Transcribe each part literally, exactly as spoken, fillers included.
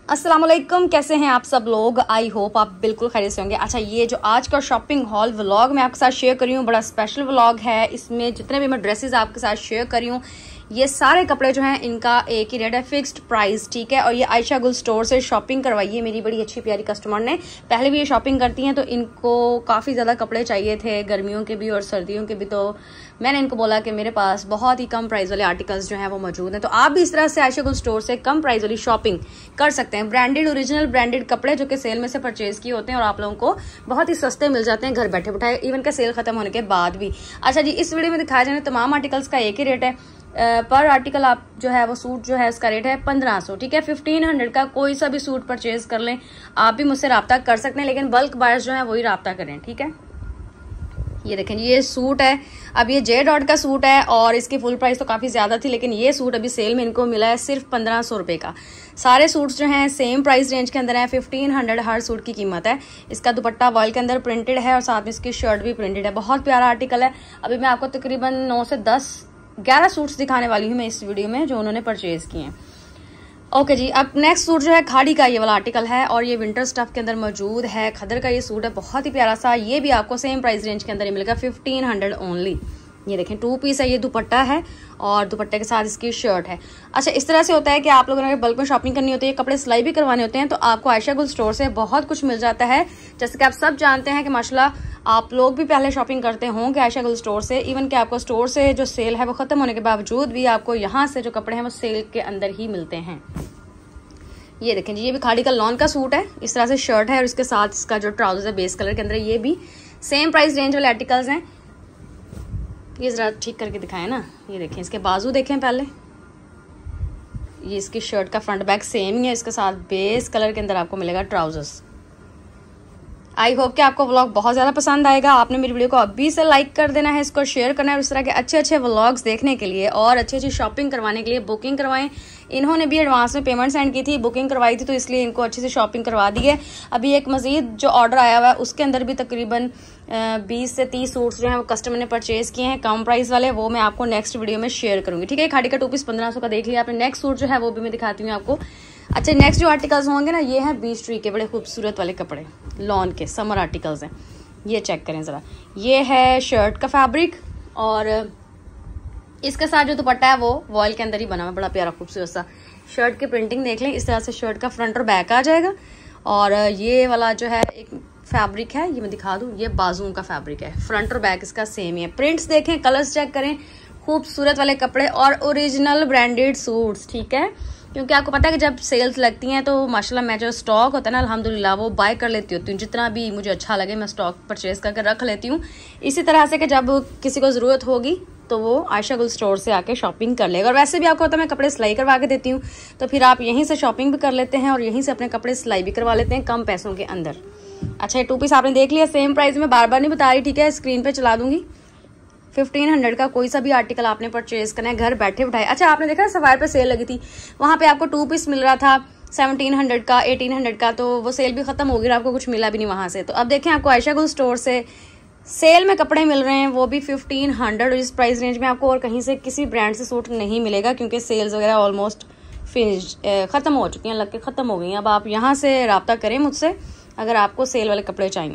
अस्सलाम वालेकुम, कैसे हैं आप सब लोग। आई होप आप बिल्कुल खैरियत से होंगे। अच्छा, ये जो आज का शॉपिंग हॉल व्लॉग मैं आपके साथ शेयर करी हूँ, बड़ा स्पेशल व्लॉग है। इसमें जितने भी मैं ड्रेसेस आपके साथ शेयर करी हूँ, ये सारे कपड़े जो हैं इनका एक ही रेट है, फिक्स्ड प्राइस, ठीक है। और ये आयशा गुल स्टोर से शॉपिंग करवाई है मेरी बड़ी अच्छी प्यारी कस्टमर ने। पहले भी ये शॉपिंग करती हैं, तो इनको काफ़ी ज़्यादा कपड़े चाहिए थे, गर्मियों के भी और सर्दियों के भी। तो मैंने इनको बोला कि मेरे पास बहुत ही कम प्राइस वाले आर्टिकल्स जो हैं वो मौजूद हैं, तो आप भी इस तरह से आयशा गुल स्टोर से कम प्राइस वाली शॉपिंग कर सकते हैं। ब्रांडेड ओरिजिनल ब्रांडेड कपड़े जो कि सेल में से परचेज किए होते हैं और आप लोगों को बहुत ही सस्ते मिल जाते हैं घर बैठे बैठाए, इवन का सेल खत्म होने के बाद भी। अच्छा जी, इस वीडियो में दिखाया जाने तमाम आर्टिकल्स का एक ही रेट है। पर आर्टिकल आप जो है वो सूट जो है उसका रेट है पंद्रह सौ, ठीक है। फिफ्टीन हंड्रेड का कोई सा भी सूट परचेज कर लें, आप भी मुझसे रब्ता कर सकते हैं, लेकिन बल्क बायर्स जो है वही रब्ता करें, ठीक है। ये देखें, ये सूट है, अब ये जे डॉट का सूट है और इसकी फुल प्राइस तो काफ़ी ज़्यादा थी, लेकिन ये सूट अभी सेल में इनको मिला है सिर्फ पंद्रह सौ रुपये का। सारे सूट्स जो हैं सेम प्राइस रेंज के अंदर हैं, फिफ्टीन हंड्रेड हर सूट की कीमत है। इसका दुपट्टा वॉयल के अंदर प्रिंटेड है और साथ में इसकी शर्ट भी प्रिंटेड है। बहुत प्यारा आर्टिकल है। अभी मैं आपको तकरीबन नौ से दस ग्यारह सूट्स दिखाने वाली हूँ मैं इस वीडियो में, जो उन्होंने परचेज किए हैं। ओके जी, अब नेक्स्ट सूट जो है खाड़ी का ये वाला आर्टिकल है और ये विंटर स्टफ के अंदर मौजूद है। खदर का ये सूट है, बहुत ही प्यारा सा। ये भी आपको सेम प्राइस रेंज के अंदर ही मिलेगा, फिफ्टीन हंड्रेड ओनली। ये देखें, टू पीस है, ये दुपट्टा है और दुपट्टे के साथ इसकी शर्ट है। अच्छा, इस तरह से होता है कि आप लोगों ने बल्क में शॉपिंग करनी होती है, कपड़े सिलाई भी करवाने होते हैं, तो आपको आयशा गुल स्टोर से बहुत कुछ मिल जाता है। जैसे कि आप सब जानते हैं कि माशाल्लाह आप लोग भी पहले शॉपिंग करते होंगे आयशा गुल स्टोर से। इवन कि आपको स्टोर से जो सेल है वो खत्म होने के बावजूद भी आपको यहाँ से जो कपड़े हैं वो सेल के अंदर ही मिलते हैं। ये देखें जी, ये भी खाड़ी का लॉन का सूट है। इस तरह से शर्ट है और इसके साथ इसका जो ट्राउजर है बेस कलर के अंदर, ये भी सेम प्राइस रेंज वाले आर्टिकल्स हैं। ये जरा ठीक करके दिखाएं ना। ये देखें, इसके बाजू देखें पहले। ये इसकी शर्ट का फ्रंट बैक सेम ही है, इसके साथ बेस कलर के अंदर आपको मिलेगा ट्राउजर्स। आई होप कि आपको व्लॉग बहुत ज़्यादा पसंद आएगा। आपने मेरी वीडियो को अभी से लाइक कर देना है, इसको शेयर करना है और इस तरह के अच्छे अच्छे व्लॉग्स देखने के लिए और अच्छी अच्छी शॉपिंग करवाने के लिए बुकिंग करवाएं। इन्होंने भी एडवांस में पेमेंट सेंड की थी, बुकिंग करवाई थी, तो इसलिए इनको अच्छी से शॉपिंग करवा दी है। अभी एक मजीद जो ऑर्डर आया हुआ है उसके अंदर भी तकरीबन बीस से तीस सूट्स जो हैं वो कस्टमर ने परचेज किए हैं कम प्राइस वाले, वो मैं आपको नेक्स्ट वीडियो में शेयर करूँगी, ठीक है। खाड़ी का टू पीस पंद्रह सौ का देख लिया आपने। नेक्स्ट सूट जो है वो भी मैं दिखाती हूँ आपको। अच्छा, नेक्स्ट जो आर्टिकल्स होंगे ना, ये हैं बीच ट्री के बड़े खूबसूरत वाले कपड़े, लॉन के समर आर्टिकल्स हैं। ये चेक करें ज़रा, ये है शर्ट का फैब्रिक और इसके साथ जो दुपट्टा है वो वॉयल के अंदर ही बना हुआ, बड़ा प्यारा खूबसूरत सा। शर्ट की प्रिंटिंग देख लें, इस तरह से शर्ट का फ्रंट और बैक आ जाएगा। और ये वाला जो है एक फैब्रिक है, ये मैं दिखा दूँ, ये बाजुओं का फैब्रिक है, फ्रंट और बैक इसका सेम ही है। प्रिंट्स देखें, कलर्स चेक करें, खूबसूरत वाले कपड़े और ओरिजिनल ब्रांडेड सूट्स, ठीक है। क्योंकि आपको पता है कि जब सेल्स लगती हैं तो माशाल्लाह मैं जो स्टॉक होता है ना, अल्हम्दुलिल्लाह वो बाय कर लेती होती हूँ। जितना भी मुझे अच्छा लगे मैं स्टॉक परचेज करके रख लेती हूँ। इसी तरह से कि जब किसी को ज़रूरत होगी तो वो आयशा गुल स्टोर से आके शॉपिंग कर लेगा। और वैसे भी आपको होता है मैं कपड़े सिलाई करवा के देती हूँ, तो फिर आप यहीं से शॉपिंग भी कर लेते हैं और यहीं से अपने कपड़े सिलाई भी करवा लेते हैं कम पैसों के अंदर। अच्छा, ये टू पीस आपने देख लिया, सेम प्राइस में बार बार नहीं बता रही, ठीक है, स्क्रीन पर चला दूंगी। फिफ्टीन हंड्रेड का कोई सा भी आर्टिकल आपने परचेज करना है घर बैठे बैठाए। अच्छा, आपने देखा सफायर पे सेल लगी थी, वहां पे आपको टू पीस मिल रहा था सेवनटीन हंड्रेड का, एटीन हंड्रेड का, तो वो सेल भी खत्म हो गई, आपको कुछ मिला भी नहीं वहां से। तो अब देखें, आपको आयशा गुल स्टोर से सेल में कपड़े मिल रहे हैं, वो भी फिफ्टीन हंड्रेड। इस प्राइस रेंज में आपको और कहीं से किसी ब्रांड से सूट नहीं मिलेगा, क्योंकि सेल्स वगैरह ऑलमोस्ट फिनिश खत्म हो चुकी हैं, लग के खत्म हो गई हैं। अब आप यहाँ से रब्ता करें मुझसे अगर आपको सेल वाले कपड़े चाहिए।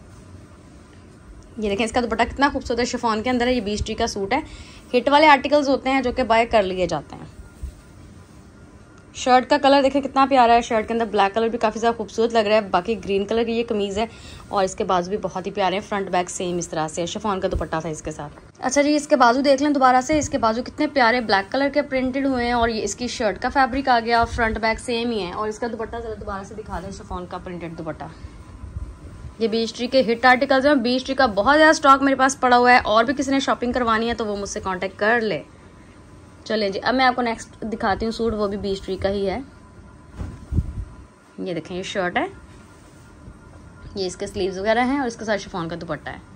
ये देखें, इसका दुपट्टा कितना खूबसूरत है, शिफॉन के अंदर है। ये बीच टी का सूट है। हिट वाले आर्टिकल्स होते हैं जो कि बाय कर लिए जाते हैं। शर्ट का कलर देखें कितना प्यारा है, शर्ट के अंदर ब्लैक कलर भी काफ़ी ज़्यादा खूबसूरत लग रहा है। बाकी ग्रीन कलर की ये कमीज़ है और इसके बाजू भी बहुत ही प्यारे हैं, फ्रंट बैक सेम इस तरह से। शिफॉन का दुपट्टा था इसके साथ। अच्छा जी, इसके बाजू देख लें दोबारा से, इसके बाजू कितने प्यारे ब्लैक कलर के प्रिंटेड हुए हैं और ये इसकी शर्ट का फैब्रिक आ गया और फ्रंट बैक सेम ही है। और इसका दुपट्टा ज़रा दोबारा से दिखा दें, शिफॉन का प्रिंटेड दुपट्टा। ये बीच ट्री के हिट आर्टिकल्स हैं। बीच ट्री का बहुत ज़्यादा स्टॉक मेरे पास पड़ा हुआ है, और भी किसी ने शॉपिंग करवानी है तो वो मुझसे कांटेक्ट कर ले। चलिए जी, अब मैं आपको नेक्स्ट दिखाती हूँ सूट, वो भी बीच ट्री का ही है। ये देखें, ये शर्ट है, ये इसके स्लीव्स वगैरह हैं और इसके साथ शिफॉन का दुपट्टा है।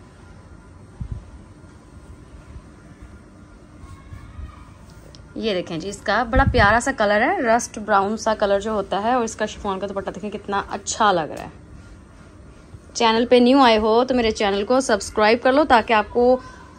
ये देखें जी, इसका बड़ा प्यारा सा कलर है, रस्ट ब्राउन सा कलर जो होता है, और इसका शिफॉन का दुपट्टा देखें कितना अच्छा लग रहा है। चैनल पे न्यू आए हो तो मेरे चैनल को सब्सक्राइब कर लो, ताकि आपको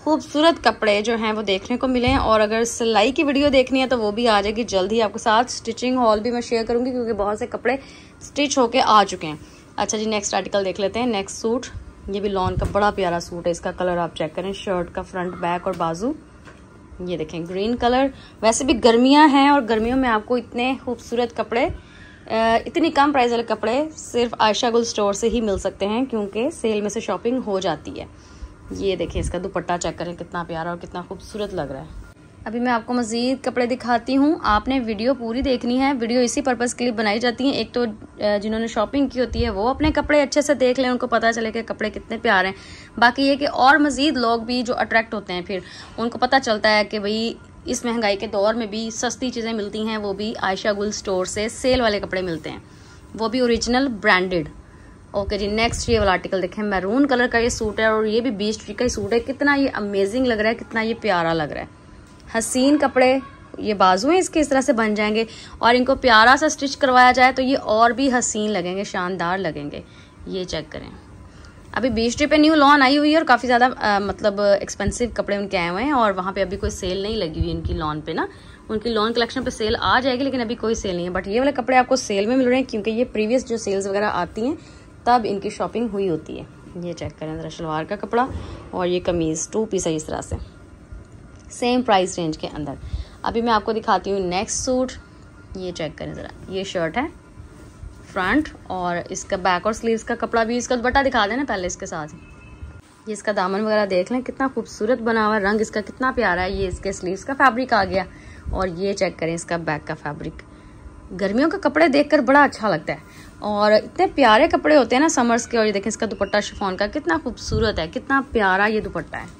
खूबसूरत कपड़े जो हैं वो देखने को मिले हैं। और अगर सिलाई की वीडियो देखनी है तो वो भी आ जाएगी जल्द ही आपके साथ। स्टिचिंग हॉल भी मैं शेयर करूंगी क्योंकि बहुत से कपड़े स्टिच होके आ चुके हैं। अच्छा जी, नेक्स्ट आर्टिकल देख लेते हैं। नेक्स्ट सूट, ये भी लॉन का बड़ा प्यारा सूट है। इसका कलर आप चेक करें, शर्ट का फ्रंट बैक और बाजू, ये देखें ग्रीन कलर। वैसे भी गर्मियां हैं और गर्मियों में आपको इतने खूबसूरत कपड़े, इतनी कम प्राइस वाले कपड़े सिर्फ आयशा गुल स्टोर से ही मिल सकते हैं क्योंकि सेल में से शॉपिंग हो जाती है। ये देखिए इसका दुपट्टा चेक करें, कितना प्यारा और कितना खूबसूरत लग रहा है। अभी मैं आपको मज़ीद कपड़े दिखाती हूँ। आपने वीडियो पूरी देखनी है। वीडियो इसी पर्पज़ के लिए बनाई जाती है, एक तो जिन्होंने शॉपिंग की होती है वो अपने कपड़े अच्छे से देख लें, उनको पता चले कि कपड़े कितने प्यारे हैं। बाकी ये कि और मज़ीद लोग भी जो अट्रैक्ट होते हैं, फिर उनको पता चलता है कि भाई इस महंगाई के दौर में भी सस्ती चीज़ें मिलती हैं, वो भी आयशा गुल स्टोर से सेल वाले कपड़े मिलते हैं, वो भी ओरिजिनल ब्रांडेड। ओके जी, नेक्स्ट ये वाला आर्टिकल देखें। मैरून कलर का ये सूट है और ये भी बीस ट्री का ही सूट है। कितना ये अमेजिंग लग रहा है, कितना ये प्यारा लग रहा है। हसीन कपड़े, ये बाजू हैं इसके इस तरह से बन जाएंगे और इनको प्यारा सा स्टिच करवाया जाए तो ये और भी हसीन लगेंगे, शानदार लगेंगे। ये चेक करें, अभी बीस ट्री पे न्यू लॉन आई हुई है और काफ़ी ज़्यादा मतलब एक्सपेंसिव कपड़े उनके आए हुए हैं और वहाँ पे अभी कोई सेल नहीं लगी हुई इनकी लॉन पे ना। उनकी लॉन कलेक्शन पे सेल आ जाएगी लेकिन अभी कोई सेल नहीं है। बट ये वाले कपड़े आपको सेल में मिल रहे हैं क्योंकि ये प्रीवियस जो सेल्स वगैरह आती हैं तब इनकी शॉपिंग हुई होती है। ये चेक करें ज़रा, शलवार का कपड़ा और ये कमीज़ टू पीस है इस तरह से, सेम प्राइस रेंज के अंदर। अभी मैं आपको दिखाती हूँ नेक्स्ट सूट। ये चेक करें ज़रा, ये शर्ट है फ्रंट और इसका बैक और स्लीव्स का कपड़ा भी, इसका दुपट्टा दिखा देना पहले इसके साथ। ये इसका दामन वगैरह देख लें, कितना खूबसूरत बना हुआ है, रंग इसका कितना प्यारा है। ये इसके स्लीव्स का फैब्रिक आ गया और ये चेक करें इसका बैक का फैब्रिक। गर्मियों के कपड़े देखकर बड़ा अच्छा लगता है और इतने प्यारे कपड़े होते हैं ना समर्स के। और ये देखें इसका दुपट्टा शिफॉन का कितना खूबसूरत है, कितना प्यारा ये दुपट्टा है।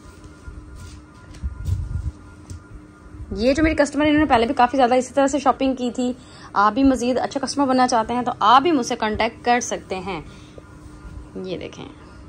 ये जो मेरी कस्टमर है, इन्होंने पहले भी काफ़ी ज़्यादा इसी तरह से शॉपिंग की थी। आप भी मज़ीद अच्छा कस्टमर बनना चाहते हैं तो आप भी मुझसे कांटेक्ट कर सकते हैं। ये देखें,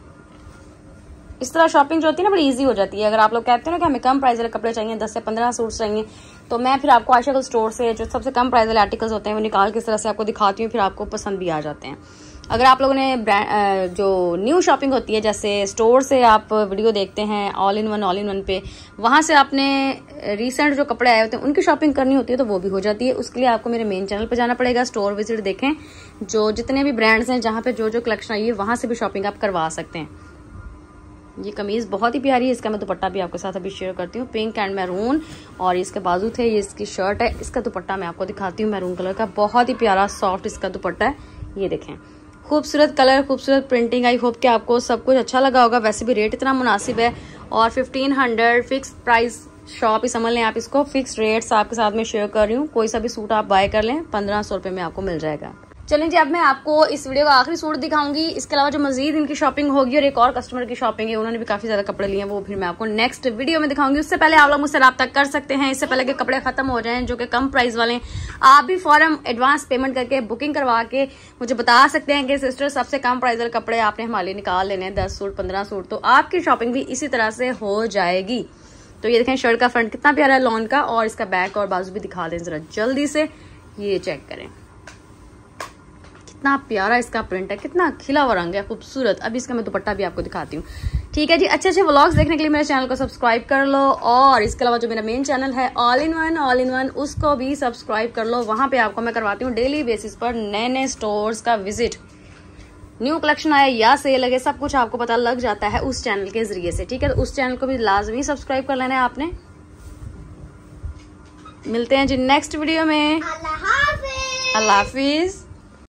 इस तरह शॉपिंग जो होती है ना बड़ी इजी हो जाती है। अगर आप लोग कहते हैं ना कि हमें कम प्राइस वाले कपड़े चाहिए, दस से पंद्रह सूट चाहिए, तो मैं फिर आपको आयशा गुल स्टोर से जो सबसे कम प्राइस वाले आर्टिकल्स होते हैं वो निकाल के इस तरह से आपको दिखाती हूँ, फिर आपको पसंद भी आ जाते हैं। अगर आप लोगों ने ब्रांड जो न्यू शॉपिंग होती है, जैसे स्टोर से आप वीडियो देखते हैं all in one all in one पे, वहाँ से आपने रिसेंट जो कपड़े आए होते हैं उनकी शॉपिंग करनी होती है तो वो भी हो जाती है। उसके लिए आपको मेरे मेन चैनल पर जाना पड़ेगा, स्टोर विजिट देखें, जो जितने भी ब्रांड्स हैं जहाँ पे जो जो कलेक्शन आई है वहाँ से भी शॉपिंग आप करवा सकते हैं। ये कमीज बहुत ही प्यारी है, इसका मैं दुपट्टा भी आपके साथ अभी शेयर करती हूँ, पिंक एंड मैरून। और इसके बाजू थे, ये इसकी शर्ट है, इसका दुपट्टा मैं आपको दिखाती हूँ मैरून कलर का, बहुत ही प्यारा सॉफ्ट इसका दुपट्टा है। ये देखें, खूबसूरत कलर, खूबसूरत प्रिंटिंग। आई होप कि आपको सब कुछ अच्छा लगा होगा। वैसे भी रेट इतना मुनासिब है और fifteen hundred fix price shop ही समझ लें आप इसको। फिक्स रेट्स आपके साथ में शेयर कर रही हूँ, कोई सा भी सूट आप बाय कर लें पंद्रह सौ रुपये में आपको मिल जाएगा। चलें जी, अब मैं आपको इस वीडियो का आखिरी सूट दिखाऊंगी। इसके अलावा जो मजीद इनकी शॉपिंग होगी और एक और कस्टमर की शॉपिंग है, उन्होंने भी काफी ज्यादा कपड़े लिए हैं, वो फिर मैं आपको नेक्स्ट वीडियो में दिखाऊंगी। उससे पहले आप लोग मुझसे रब्ता कर सकते हैं, इससे पहले कि कपड़े खत्म हो जाएं जो कि कम प्राइस वाले हैं। आप भी फौरन एडवांस पेमेंट करके बुकिंग करवा के मुझे बता सकते हैं कि सिस्टर सबसे कम प्राइस वाले कपड़े आपने हमारे लिए निकाल लेने हैं, दस सूट पंद्रह सूट, तो आपकी शॉपिंग भी इसी तरह से हो जाएगी। तो ये देखें, शर्ट का फ्रंट कितना प्यारा है लॉन का, और इसका बैक और बाजू भी दिखा दें जरा जल्दी से। ये चेक करें, कितना प्यारा इसका प्रिंट है, कितना खिला हुआ रंग है, खूबसूरत। अभी इसका मैं दुपट्टा भी आपको दिखाती हूँ। ठीक है जी, अच्छे अच्छे व्लॉग्स देखने के लिए मेरे चैनल को सब्सक्राइब कर लो, और इसके अलावा जो मेरा मेन चैनल है all in one all in one, उसको भी सब्सक्राइब कर लो। वहां पे आपको मैं करवाती हूँ डेली बेसिस पर नए नए स्टोर्स का विजिट, न्यू कलेक्शन आया या सेल लगे, सब कुछ आपको पता लग जाता है उस चैनल के जरिए से। ठीक है, तो उस चैनल को भी लाजमी सब्सक्राइब कर लेना है आपने। मिलते हैं जी नेक्स्ट वीडियो में। अल्लाह हाफिज।